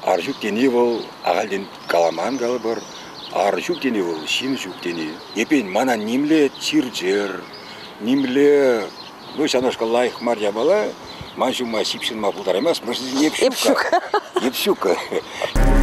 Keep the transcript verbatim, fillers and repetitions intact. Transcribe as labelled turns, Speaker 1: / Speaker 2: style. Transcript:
Speaker 1: Аржук дене бол, ағалден каламан калы бар. Аржук дене бол, шин жук дене. Епен мана немле чирджер, немле, ну, саношка лайх марья бала, манжума сипшин ма пултар емес, может, епшука. Епшука.